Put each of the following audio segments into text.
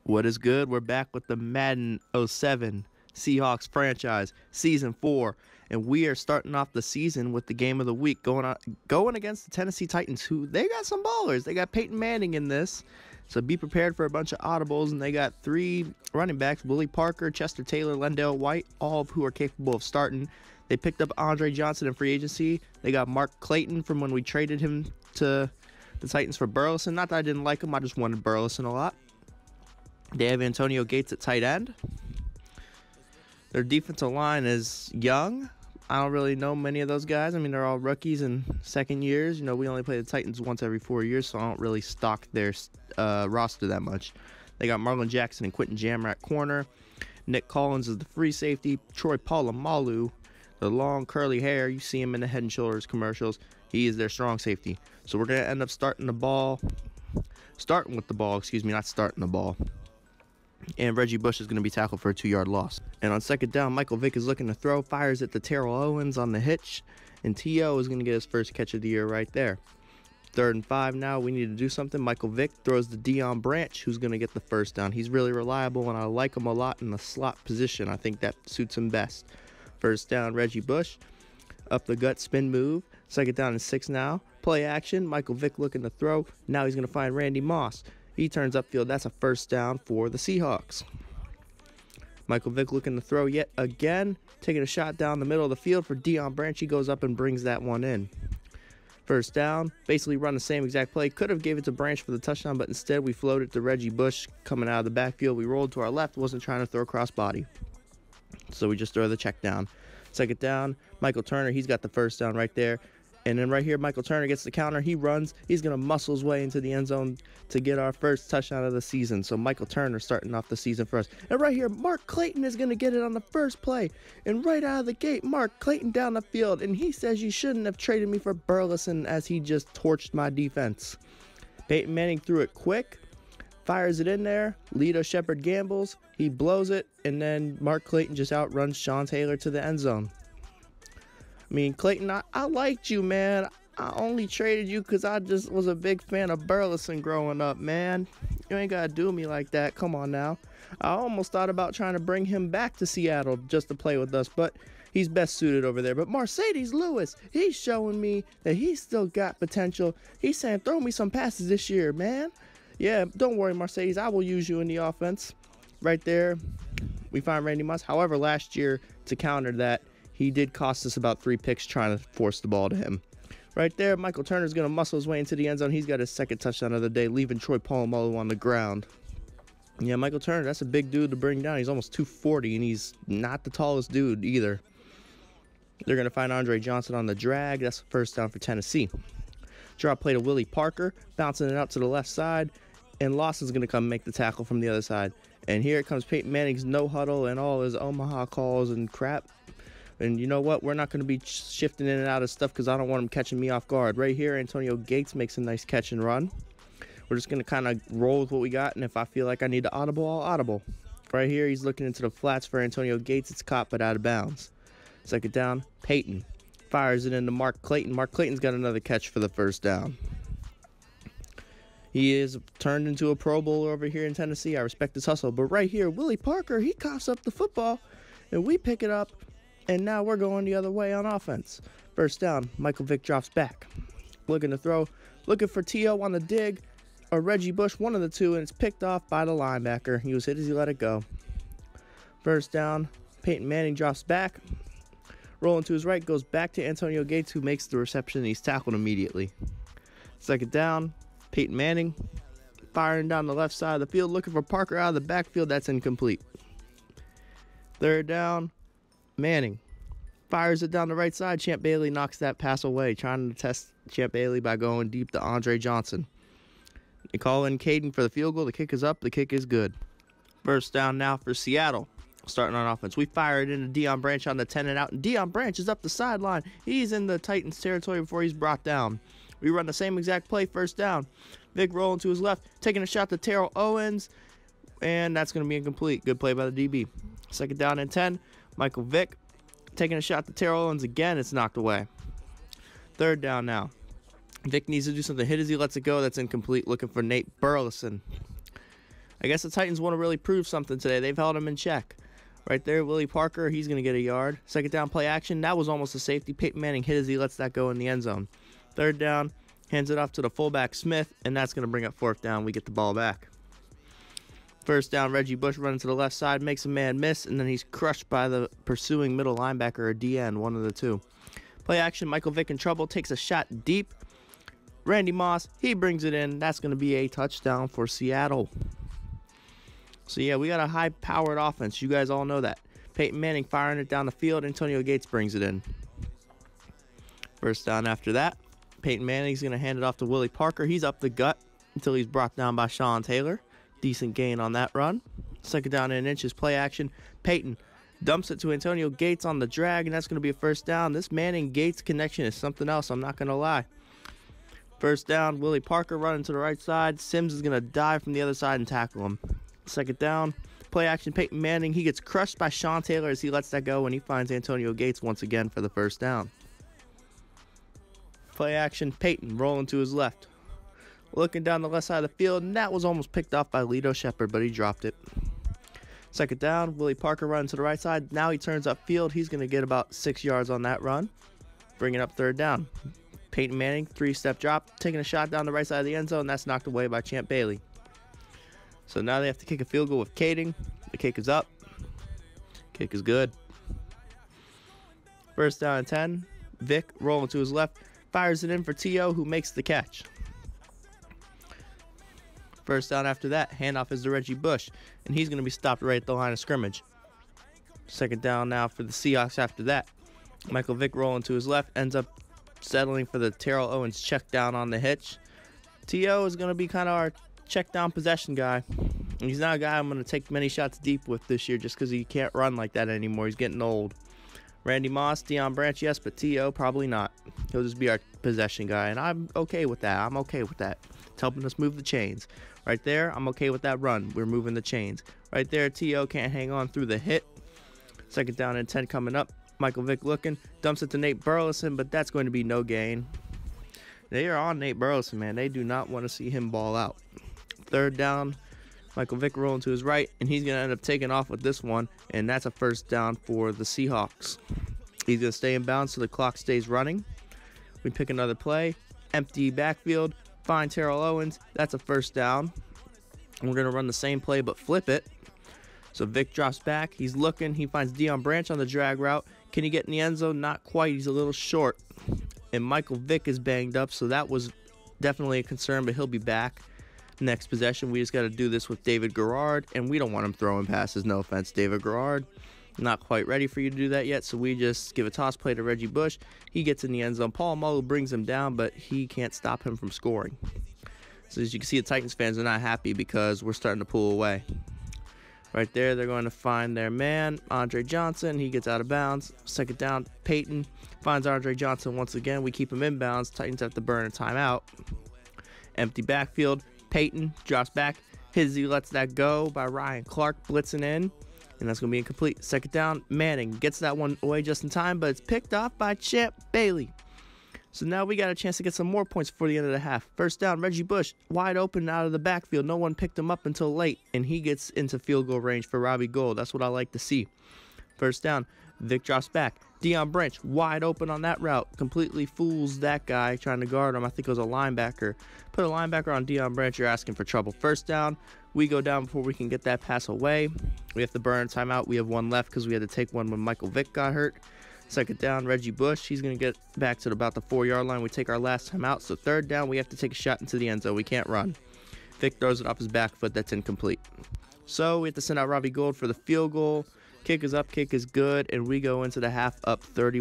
What is good? We're back with the Madden '07 Seahawks franchise, Season 4. And we are starting off the season with the game of the week, going against the Tennessee Titans, who they got some ballers. They got Peyton Manning in this, so be prepared for a bunch of audibles. And they got 3 running backs, Willie Parker, Chester Taylor, Lendale White, all of who are capable of starting. They picked up Andre Johnson in free agency. They got Mark Clayton from when we traded him to the Titans for Burleson. Not that I didn't like him, I just wanted Burleson a lot. They have Antonio Gates at tight end. Their defensive line is young. I don't really know many of those guys. I mean, they're all rookies and second years. You know, we only play the Titans once every 4 years, so I don't really stock their roster that much. They got Marlon Jackson and Quentin Jammer corner. Nick Collins is the free safety. Troy Polamalu, the long curly hair. You see him in the Head & Shoulders commercials. He is their strong safety. So we're going to end up starting with the ball. And Reggie Bush is going to be tackled for a 2-yard loss. And on second down, Michael Vick is looking to throw, fires it to Terrell Owens on the hitch, and T.O. is going to get his first catch of the year right there. 3rd and 5 now. We need to do something. Michael Vick throws to Deion Branch, who's going to get the first down. He's really reliable, and I like him a lot in the slot position. I think that suits him best. First down, Reggie Bush. Up the gut, spin move. 2nd down and 6 now. Play action. Michael Vick looking to throw. Now he's going to find Randy Moss. He turns upfield. That's a first down for the Seahawks. Michael Vick looking to throw yet again. Taking a shot down the middle of the field for Deion Branch. He goes up and brings that one in. First down. Basically run the same exact play. Could have gave it to Branch for the touchdown, but instead we floated to Reggie Bush coming out of the backfield. We rolled to our left. Wasn't trying to throw cross body. So we just throw the check down. 2nd down. Michael Turner. He's got the first down right there. And then right here, Michael Turner gets the counter. He runs. He's going to muscle his way into the end zone to get our first touchdown of the season. So Michael Turner starting off the season for us. And right here, Mark Clayton is going to get it on the first play. And right out of the gate, Mark Clayton down the field. And he says you shouldn't have traded me for Burleson, as he just torched my defense. Peyton Manning threw it quick. Fires it in there. Lito Shepard gambles. He blows it. And then Mark Clayton just outruns Sean Taylor to the end zone. I mean, Clayton, I liked you, man. I only traded you because I just was a big fan of Burleson growing up, man. You ain't got to do me like that. Come on now. I almost thought about trying to bring him back to Seattle just to play with us, but he's best suited over there. But Mercedes Lewis, he's showing me that he's still got potential. He's saying, throw me some passes this year, man. Yeah, don't worry, Mercedes. I will use you in the offense. Right there, we find Randy Moss. However, last year, to counter that, he did cost us about 3 picks trying to force the ball to him. Right there, Michael Turner's going to muscle his way into the end zone. He's got his 2nd touchdown of the day, leaving Troy Polamalu on the ground. Yeah, Michael Turner, that's a big dude to bring down. He's almost 240, and he's not the tallest dude either. They're going to find Andre Johnson on the drag. That's the first down for Tennessee. Drop play to Willie Parker, bouncing it out to the left side, and Lawson's going to come make the tackle from the other side. And here it comes Peyton Manning's no huddle and all his Omaha calls and crap. And you know what? We're not going to be shifting in and out of stuff because I don't want him catching me off guard. Right here, Antonio Gates makes a nice catch and run. We're just going to kind of roll with what we got, and if I feel like I need to audible, I'll audible. Right here, he's looking into the flats for Antonio Gates. It's caught but out of bounds. 2nd down, Peyton fires it into Mark Clayton. Mark Clayton's got another catch for the first down. He is turned into a Pro Bowler over here in Tennessee. I respect his hustle. But right here, Willie Parker, he coughs up the football, and we pick it up. And now we're going the other way on offense. First down, Michael Vick drops back. Looking to throw. Looking for T.O. on the dig. Or Reggie Bush, one of the two. And it's picked off by the linebacker. He was hit as he let it go. First down, Peyton Manning drops back. Rolling to his right. Goes back to Antonio Gates, who makes the reception. And he's tackled immediately. 2nd down, Peyton Manning. Firing down the left side of the field. Looking for Parker out of the backfield. That's incomplete. 3rd down. Manning fires it down the right side. Champ Bailey knocks that pass away, trying to test Champ Bailey by going deep to Andre Johnson. They call in Caden for the field goal. The kick is up. The kick is good. First down now for Seattle. Starting on offense. We fire it into Deion Branch on the 10 and out. And Deion Branch is up the sideline. He's in the Titans territory before he's brought down. We run the same exact play. First down. Vic rolling to his left. Taking a shot to Terrell Owens. And that's going to be incomplete. Good play by the DB. 2nd down and 10. Michael Vick taking a shot to Terrell Owens again. It's knocked away. 3rd down now. Vick needs to do something. Hit as he lets it go. That's incomplete. Looking for Nate Burleson. I guess the Titans want to really prove something today. They've held him in check. Right there, Willie Parker, he's going to get a yard. Second down, play action. That was almost a safety. Peyton Manning hit as he lets that go in the end zone. Third down, hands it off to the fullback Smith, and that's going to bring up fourth down. We get the ball back. First down, Reggie Bush running to the left side, makes a man miss, and then he's crushed by the pursuing middle linebacker or DN, one of the two. Play action, Michael Vick in trouble, takes a shot deep. Randy Moss, he brings it in. That's going to be a touchdown for Seattle. So, yeah, we got a high-powered offense. You guys all know that. Peyton Manning firing it down the field. Antonio Gates brings it in. First down after that. Peyton Manning's going to hand it off to Willie Parker. He's up the gut until he's brought down by Sean Taylor. Decent gain on that run. Second down and inches, play action. Peyton dumps it to Antonio Gates on the drag, and that's going to be a first down. This Manning-Gates connection is something else, I'm not going to lie. First down, Willie Parker running to the right side. Sims is going to dive from the other side and tackle him. Second down, play action, Peyton Manning. He gets crushed by Sean Taylor as he lets that go, and he finds Antonio Gates once again for the first down. Play action, Peyton rolling to his left. Looking down the left side of the field, and that was almost picked off by Lito Shepard, but he dropped it. Second down, Willie Parker running to the right side. Now he turns upfield. He's going to get about 6 yards on that run, bringing up third down. Peyton Manning, three-step drop, taking a shot down the right side of the end zone. That's knocked away by Champ Bailey. So now they have to kick a field goal with Kading. The kick is up. Kick is good. First down and 10. Vic rolling to his left. Fires it in for T.O., who makes the catch. First down after that. Handoff is to Reggie Bush. And he's going to be stopped right at the line of scrimmage. Second down now for the Seahawks after that. Michael Vick rolling to his left. Ends up settling for the Terrell Owens check down on the hitch. T.O. is going to be kind of our check down possession guy. He's not a guy I'm going to take many shots deep with this year just because he can't run like that anymore. He's getting old. Randy Moss, Deion Branch, yes, but T.O. probably not. He'll just be our possession guy, and I'm okay with that. I'm okay with that. It's helping us move the chains. Right there, I'm okay with that run. We're moving the chains. Right there, T.O. can't hang on through the hit. Second down and 10 coming up. Michael Vick looking. Dumps it to Nate Burleson, but that's going to be no gain. They are on Nate Burleson, man. They do not want to see him ball out. Third down, Michael Vick rolling to his right, and he's going to end up taking off with this one, and that's a first down for the Seahawks. He's going to stay in bounds so the clock stays running. We pick another play. Empty backfield. Find Terrell Owens. That's a first down. And we're going to run the same play but flip it. So Vic drops back. He's looking. He finds Deion Branch on the drag route. Can he get in the end zone? Not quite. He's a little short. And Michael Vick is banged up, so that was definitely a concern, but he'll be back. Next possession, we just got to do this with David Garrard, and we don't want him throwing passes. No offense, David Garrard. Not quite ready for you to do that yet, so we just give a toss play to Reggie Bush. He gets in the end zone. Paul Mullen brings him down, but he can't stop him from scoring. So as you can see, the Titans fans are not happy because we're starting to pull away. Right there, they're going to find their man, Andre Johnson. He gets out of bounds. Second down, Peyton finds Andre Johnson once again. We keep him in bounds. Titans have to burn a timeout. Empty backfield. Peyton drops back. Hizzy lets that go by Ryan Clark blitzing in. And that's going to be incomplete. Second down, Manning gets that one away just in time, but it's picked off by Champ Bailey. So now we got a chance to get some more points before the end of the half. First down, Reggie Bush, wide open out of the backfield. No one picked him up until late, and he gets into field goal range for Robbie Gould. That's what I like to see. First down, Vic drops back. Deion Branch, wide open on that route. Completely fools that guy trying to guard him. I think it was a linebacker. Put a linebacker on Deion Branch, you're asking for trouble. First down, we go down before we can get that pass away. We have to burn a timeout. We have one left because we had to take one when Michael Vick got hurt. Second down, Reggie Bush. He's going to get back to about the 4-yard line. We take our last timeout. So third down, we have to take a shot into the end zone. We can't run. Vick throws it off his back foot. That's incomplete. So we have to send out Robbie Gould for the field goal. Kick is up, kick is good, and we go into the half up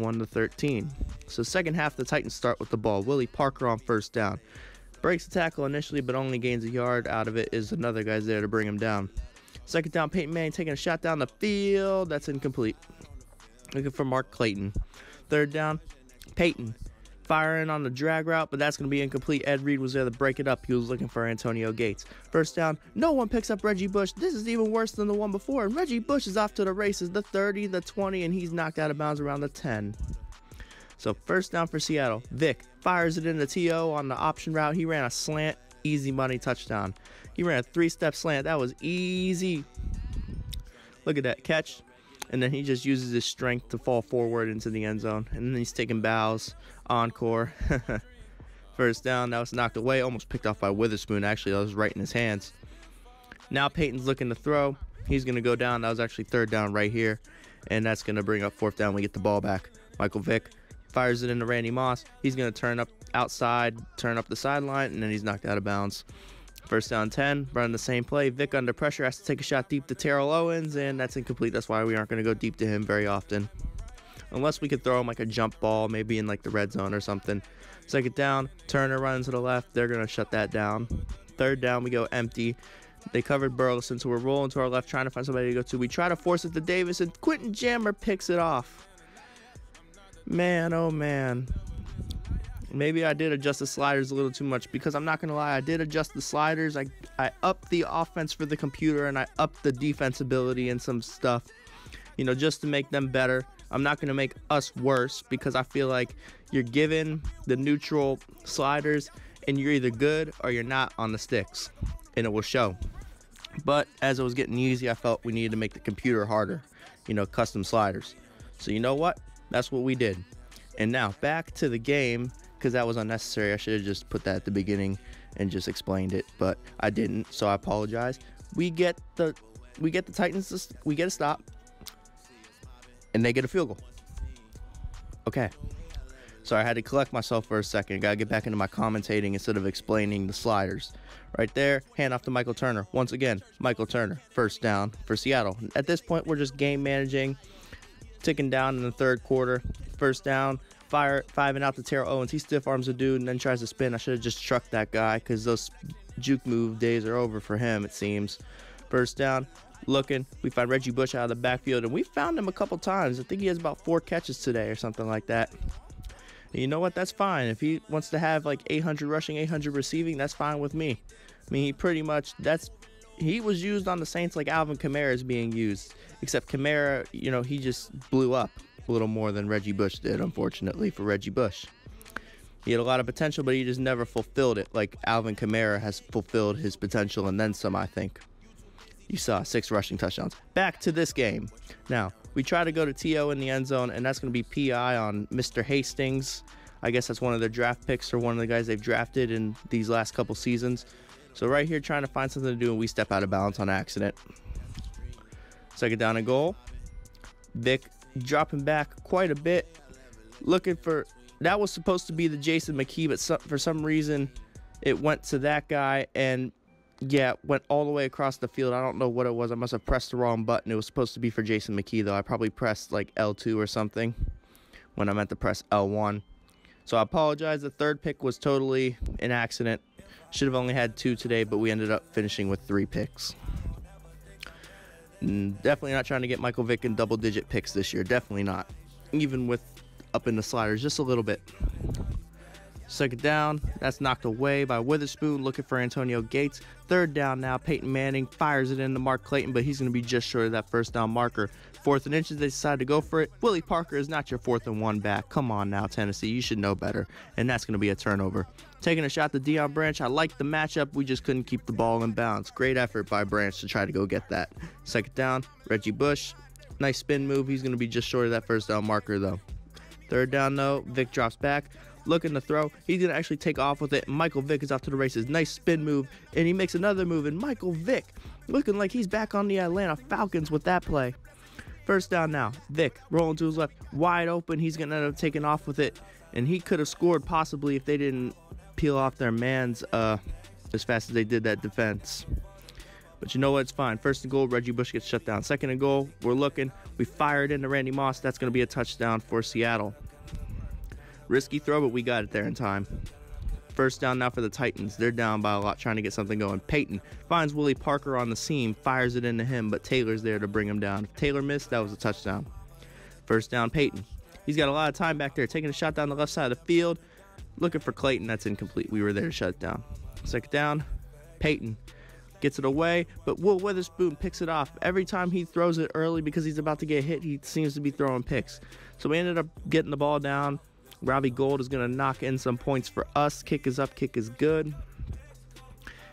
31-13. So second half, the Titans start with the ball. Willie Parker on first down. Breaks the tackle initially, but only gains a yard out of it as another guy's there to bring him down. Second down, Peyton Manning taking a shot down the field. That's incomplete. Looking for Mark Clayton. Third down, Peyton firing on the drag route, but that's going to be incomplete. Ed Reed was there to break it up. He was looking for Antonio Gates. First down, no one picks up Reggie Bush. This is even worse than the one before. And Reggie Bush is off to the races, the 30, the 20, and he's knocked out of bounds around the 10. So first down for Seattle. Vic fires it into T.O. on the option route. He ran a slant, easy money touchdown. He ran a 3-step slant. That was easy. Look at that catch. And then he just uses his strength to fall forward into the end zone. And then he's taking bows. Encore. First down. That was knocked away. Almost picked off by Witherspoon. Actually, that was right in his hands. Now Peyton's looking to throw. He's going to go down. That was actually 3rd down right here. And that's going to bring up 4th down. We get the ball back. Michael Vick fires it into Randy Moss. He's going to turn up outside, turn up the sideline, and then he's knocked out of bounds. First down 10, running the same play. Vick under pressure has to take a shot deep to Terrell Owens, and that's incomplete. That's why we aren't going to go deep to him very often. Unless we could throw him like a jump ball, maybe in like the red zone or something. 2nd down, Turner runs to the left. They're going to shut that down. 3rd down, we go empty. They covered Burleson, so we're rolling to our left, trying to find somebody to go to. We try to force it to Davis, and Quentin Jammer picks it off. Man, oh man. Maybe I did adjust the sliders a little too much, because I'm not going to lie, I did adjust the sliders. I upped the offense for the computer, and I upped the defense ability and some stuff, you know, just to make them better. I'm not going to make us worse, because I feel like you're given the neutral sliders, and you're either good or you're not on the sticks, and it will show. But as it was getting easy, I felt we needed to make the computer harder, you know, custom sliders. So you know what? That's what we did. And now back to the game, because that was unnecessary. I should have just put that at the beginning and just explained it, but I didn't, so I apologize. We get the Titans, we get a stop, and they get a field goal. Okay. So I had to collect myself for a second. Gotta get back into my commentating instead of explaining the sliders. Right there, hand off to Michael Turner. Once again, Michael Turner, 1st down for Seattle. At this point, we're just game managing, ticking down in the 3rd quarter. 1st down, fiving out to Terrell Owens. He stiff arms a dude and then tries to spin. I should have just trucked that guy, because those juke move days are over for him, it seems. 1st down, looking. We find Reggie Bush out of the backfield, and we found him a couple times. I think he has about 4 catches today or something like that. And you know what? That's fine. If he wants to have like 800 rushing, 800 receiving, that's fine with me. I mean, he pretty much, he was used on the Saints like Alvin Kamara is being used. Except Kamara, you know, he just blew up a little more than Reggie Bush did, unfortunately, for Reggie Bush. He had a lot of potential, but he just never fulfilled it like Alvin Kamara has fulfilled his potential, and then some, I think. You saw 6 rushing touchdowns. Back to this game. Now, we try to go to T.O. in the end zone, and that's going to be P.I. on Mr. Hastings. I guess that's one of their draft picks, or one of the guys they've drafted in these last couple seasons. So right here, trying to find something to do, and we step out of bounds on accident. 2nd down and goal. Vick dropping back quite a bit. Looking for... That was supposed to be the Jason McKee, but for some reason, it went to that guy, and... yeah, went all the way across the field. I don't know what it was. I must have pressed the wrong button. It was supposed to be for Jason McKee, though. I probably pressed like L2 or something when I meant to press L1. So I apologize. The 3rd pick was totally an accident. Should have only had 2 today, but we ended up finishing with 3 picks. Definitely not trying to get Michael Vick in double-digit picks this year. Definitely not. Even with up in the sliders just a little bit. 2nd down, that's knocked away by Witherspoon, looking for Antonio Gates. 3rd down now, Peyton Manning fires it into Mark Clayton, but he's going to be just short of that 1st down marker. 4th and inches, they decide to go for it. Willie Parker is not your 4th and 1 back. Come on now, Tennessee, you should know better. And that's going to be a turnover. Taking a shot to Deion Branch. I like the matchup. We just couldn't keep the ball in bounds. Great effort by Branch to try to go get that. 2nd down, Reggie Bush. Nice spin move. He's going to be just short of that 1st down marker, though. 3rd down, though, Vick drops back. Looking to throw. He's going to actually take off with it. Michael Vick is off to the races. Nice spin move. And he makes another move. And Michael Vick looking like he's back on the Atlanta Falcons with that play. 1st down now. Vick rolling to his left. Wide open. He's going to end up taking off with it. And he could have scored possibly if they didn't peel off their mans as fast as they did that defense. But you know what? It's fine. 1st and goal. Reggie Bush gets shut down. 2nd and goal. We're looking. We fired into Randy Moss. That's going to be a touchdown for Seattle. Risky throw, but we got it there in time. 1st down now for the Titans. They're down by a lot, trying to get something going. Peyton finds Willie Parker on the seam, fires it into him, but Taylor's there to bring him down. If Taylor missed, that was a touchdown. 1st down, Peyton. He's got a lot of time back there, taking a shot down the left side of the field. Looking for Clayton. That's incomplete. We were there to shut it down. 2nd down, Peyton gets it away, but Will Witherspoon picks it off. Every time he throws it early because he's about to get hit, he seems to be throwing picks. So we ended up getting the ball down. Robbie Gould is going to knock in some points for us. Kick is up, kick is good.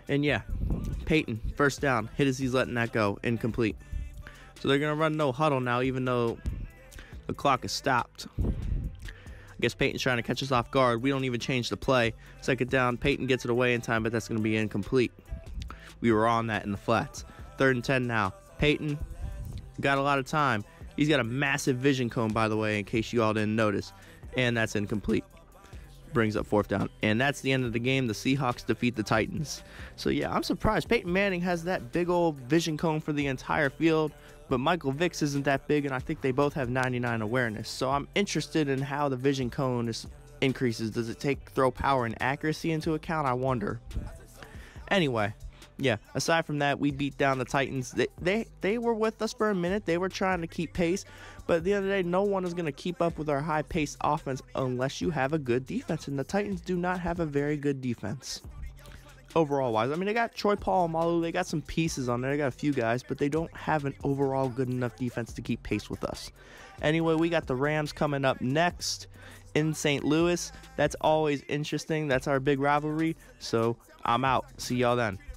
And yeah, Peyton, first down, hit as he's letting that go, incomplete. So they're going to run no huddle now, even though the clock is stopped. I guess Peyton's trying to catch us off guard. We don't even change the play. Second down, Peyton gets it away in time, but that's going to be incomplete. We were on that in the flats. 3rd and 10 now. Peyton got a lot of time. He's got a massive vision cone, by the way, in case you all didn't notice. And that's incomplete. Brings up 4th down. And that's the end of the game. The Seahawks defeat the Titans. So, yeah, I'm surprised. Peyton Manning has that big old vision cone for the entire field. But Michael Vick's isn't that big, and I think they both have 99 awareness. So I'm interested in how the vision cone increases. Does it take throw power and accuracy into account? I wonder. Anyway, yeah, aside from that, we beat down the Titans. They were with us for a minute. They were trying to keep pace. But at the end of the day, no one is going to keep up with our high-paced offense unless you have a good defense. And the Titans do not have a very good defense. Overall wise, I mean, they got Troy Polamalu, they got some pieces on there, they got a few guys, but they don't have an overall good enough defense to keep pace with us. Anyway, we got the Rams coming up next in St. Louis. That's always interesting. That's our big rivalry. So I'm out. See y'all then.